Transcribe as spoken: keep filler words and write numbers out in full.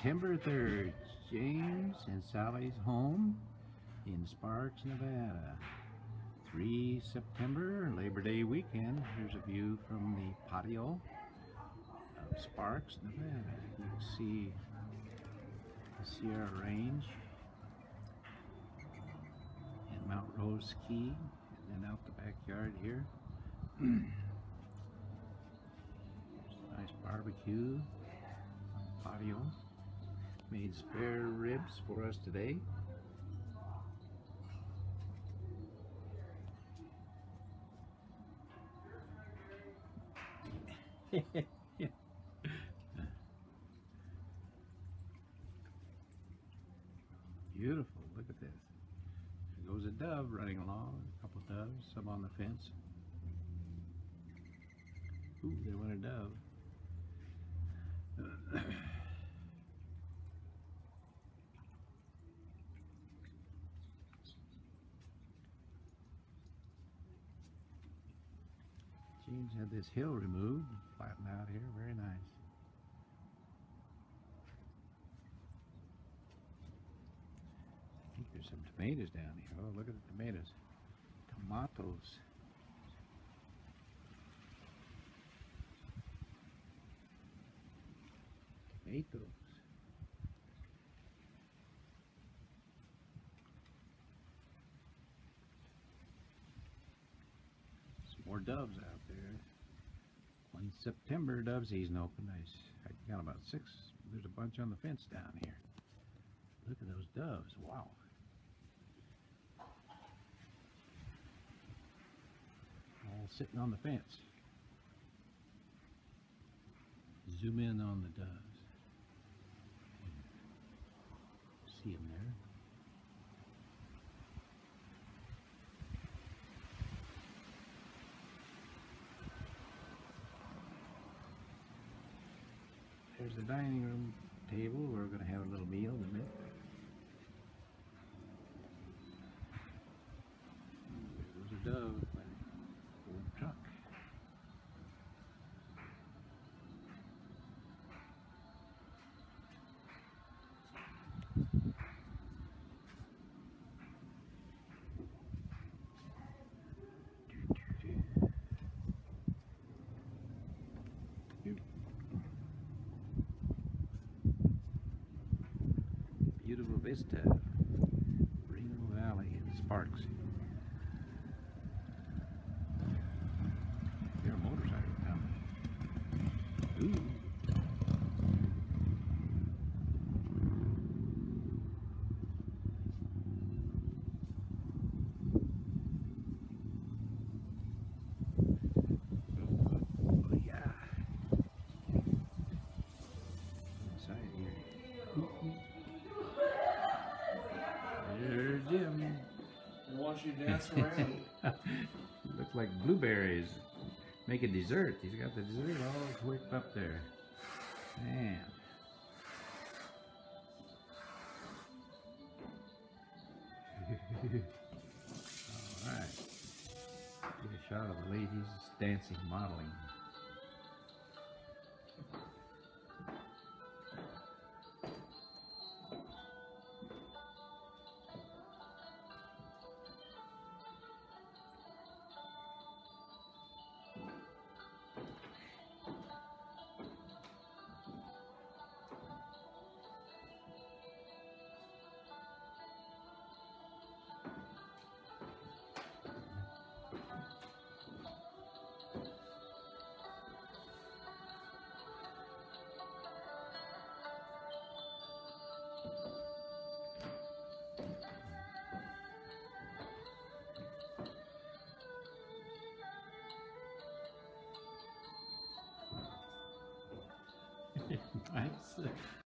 September third, James and Sally's home in Sparks, Nevada. the third of September, Labor Day weekend. Here's a view from the patio of Sparks, Nevada. You can see the Sierra Range and Mount Rose Ski, and then out the backyard here. Nice barbecue on the patio. Made spare ribs for us today. Beautiful, look at this. There goes a dove running along, a couple doves, some on the fence. Ooh, there went a dove. James had this hill removed, flattened out here, very nice. I think there's some tomatoes down here. Oh, look at the tomatoes. Tomatoes. Tomatoes. Some more doves out there. One September dove season open. Nice. I got about six. There's a bunch on the fence down here. Look at those doves. Wow. All sitting on the fence. Zoom in on the doves. See them there. There's the dining room table. We're going to have a little meal in a minute. There's a dove by the old truck. Beautiful vista, Reno Valley in Sparks. There's a motorcycle coming. Ooh. Oh, yeah. Inside here. Ooh. There's Jim. Watch you dance around. Looks like blueberries. Make a dessert. He's got the dessert all whipped up there. Man. Alright. Get a shot of the ladies dancing, modeling. Nice.